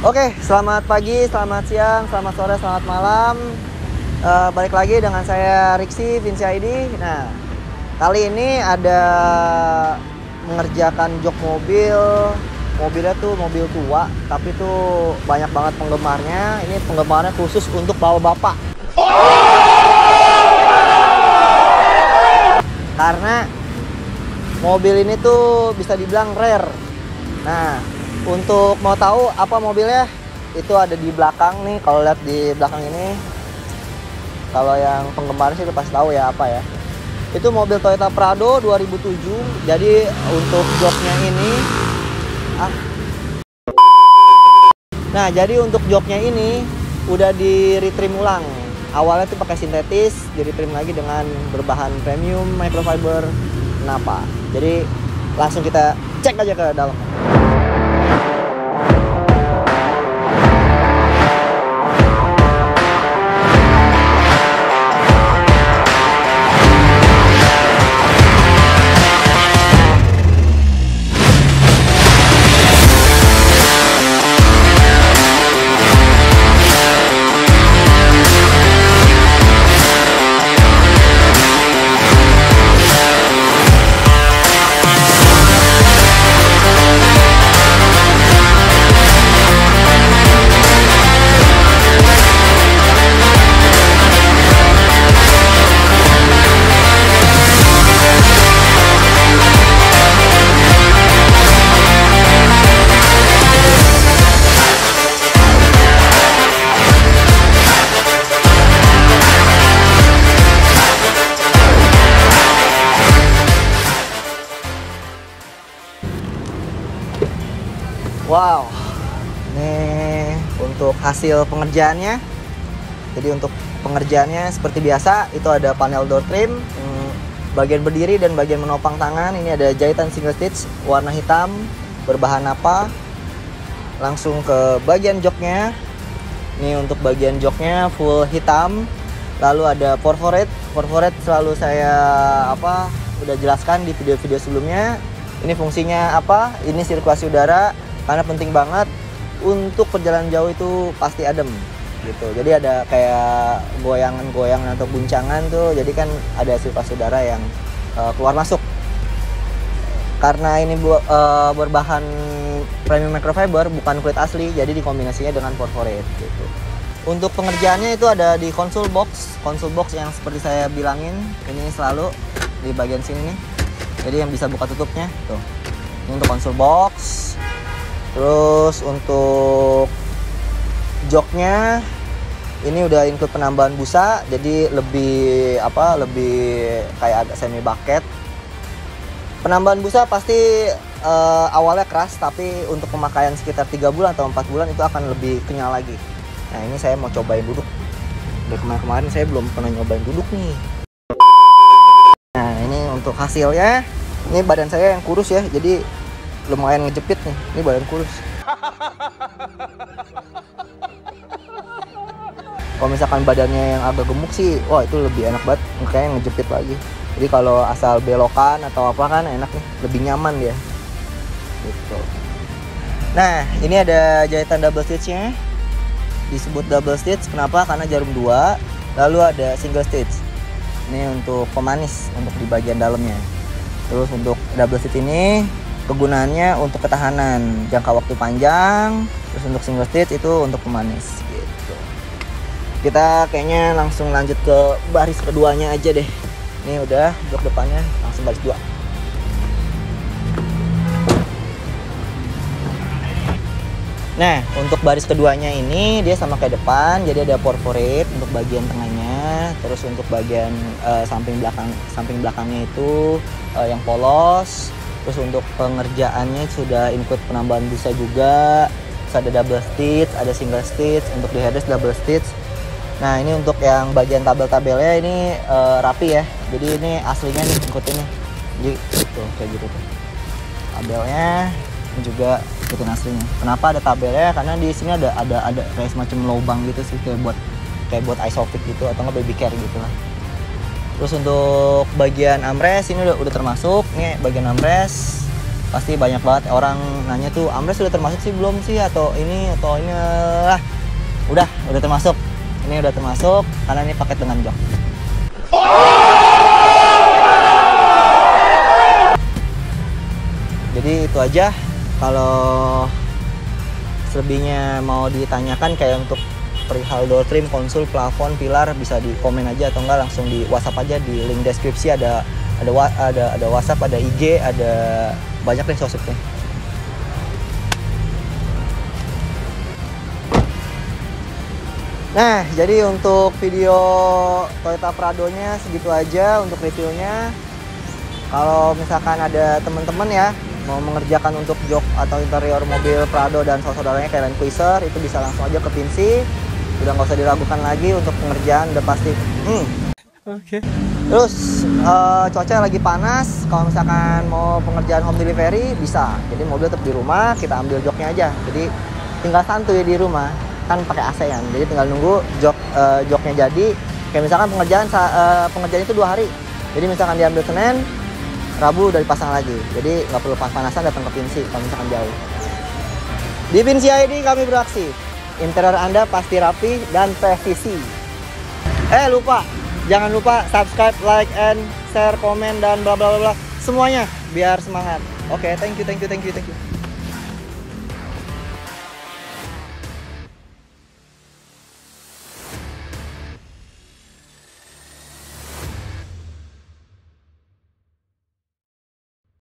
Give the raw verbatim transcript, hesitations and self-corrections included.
Oke, selamat pagi, selamat siang, selamat sore, selamat malam. Uh, balik lagi dengan saya Riksi Vinci I D. Nah, kali ini ada mengerjakan jok mobil. Mobilnya tuh mobil tua, tapi tuh banyak banget penggemarnya. Ini penggemarnya khusus untuk bapak-bapak. Karena mobil ini tuh bisa dibilang rare. Nah, untuk mau tahu apa mobilnya, itu ada di belakang nih. Kalau lihat di belakang ini, kalau yang penggemarnya sih udah pasti tahu ya apa ya. Itu mobil Toyota Prado dua ribu tujuh. Jadi untuk joknya ini ah. Nah, jadi untuk joknya ini udah di retrim ulang. Awalnya tuh pakai sintetis, di retrim lagi dengan berbahan premium microfiber Napa. Jadi langsung kita cek aja ke dalam. Wow, ini untuk hasil pengerjaannya. Jadi untuk pengerjaannya seperti biasa, itu ada panel door trim, bagian berdiri dan bagian menopang tangan. Ini ada jahitan single stitch warna hitam berbahan Napa. Langsung ke bagian joknya. Ini untuk bagian joknya full hitam. Lalu ada perforate. Perforate selalu saya apa udah jelaskan di video-video sebelumnya. Ini fungsinya apa? Ini sirkulasi udara. Karena penting banget untuk perjalanan jauh itu pasti adem gitu. Jadi ada kayak goyangan-goyangan atau guncangan tuh. Jadi kan ada sirkulasi udara yang uh, keluar masuk. Karena ini bu uh, berbahan premium microfiber, bukan kulit asli, jadi dikombinasinya dengan perforate gitu. Untuk pengerjaannya itu ada di console box, console box yang seperti saya bilangin, ini selalu di bagian sini nih. Jadi yang bisa buka tutupnya tuh. Ini untuk console box. Terus untuk joknya ini udah include penambahan busa, jadi lebih apa lebih kayak agak semi bucket. Penambahan busa pasti uh, awalnya keras, tapi untuk pemakaian sekitar tiga bulan atau empat bulan itu akan lebih kenyal lagi. Nah, ini saya mau cobain duduk. Dari kemarin-kemarin saya belum pernah nyobain duduk nih. Nah, ini untuk hasilnya. Ini badan saya yang kurus ya, jadi lumayan ngejepit nih. Ini badan kurus. Kalau misalkan badannya yang agak gemuk sih, wah itu lebih enak banget, makanya ngejepit lagi. Jadi kalau asal belokan atau apa kan enak nih, lebih nyaman dia. Gitu. Nah, ini ada jahitan double stitch-nya. Disebut double stitch kenapa? Karena jarum dua. Lalu ada single stitch. Ini untuk pemanis, untuk di bagian dalamnya. Terus untuk double stitch ini kegunaannya untuk ketahanan jangka waktu panjang. Terus untuk single stitch itu untuk pemanis gitu. Kita kayaknya langsung lanjut ke baris keduanya aja deh. Ini udah jok depannya, langsung baris dua. Nah, untuk baris keduanya ini dia sama kayak depan, jadi ada perforate untuk bagian tengahnya. Terus untuk bagian uh, samping belakang samping belakangnya itu uh, yang polos. Terus untuk pengerjaannya sudah include penambahan busa juga. Terus ada double stitch, ada single stitch, untuk di headrest double stitch. Nah, ini untuk yang bagian tabel-tabelnya ini uh, rapi ya. Jadi ini aslinya nih ikutin nih. Jadi tuh kayak gitu tuh. Tabelnya ini juga ikutin aslinya. Kenapa ada tabelnya? Karena di sini ada ada ada kayak semacam lubang gitu sih, kayak buat kayak buat isofix gitu atau nggak baby care gitu lah. Terus untuk bagian armrest ini udah, udah termasuk nih bagian armrest. pasti banyak banget orang nanya tuh, armrest sudah termasuk sih belum sih, atau ini atau ini lah. Udah, udah termasuk. Ini udah termasuk karena ini paket dengan jok. Jadi itu aja. Kalau selebihnya mau ditanyakan kayak untuk perihal door trim, konsul, plafon, pilar, bisa di komen aja atau enggak langsung di WhatsApp aja, di link deskripsi ada ada ada ada WhatsApp, ada I G, ada banyak deh sosmednya. Nah, jadi untuk video Toyota Prado-nya segitu aja untuk reviewnya. Kalau misalkan ada teman-teman ya mau mengerjakan untuk jok atau interior mobil Prado dan saudara-saudaranya kayak Land Cruiser, itu bisa langsung aja ke Pinsi. Udah nggak usah diragukan lagi untuk pengerjaan, udah pasti. Hmm. Oke. Okay. Terus uh, cuaca lagi panas, kalau misalkan mau pengerjaan home delivery bisa. Jadi mobil tetap di rumah, kita ambil joknya aja. Jadi tinggal santuy di rumah. Kan pakai A C kan, jadi tinggal nunggu jok uh, joknya jadi. Kayak misalkan pengerjaan uh, pengerjaan itu dua hari, jadi misalkan diambil Senin, Rabu udah dipasang lagi, jadi nggak perlu panas-panasan datang ke Pinsi kalau misalkan jauh. Di Pinsi I D kami beraksi, interior Anda pasti rapi dan presisi. Eh lupa, jangan lupa subscribe, like, and share, komen, dan bla bla bla semuanya biar semangat. Oke, okay, thank you, thank you, thank you, thank you.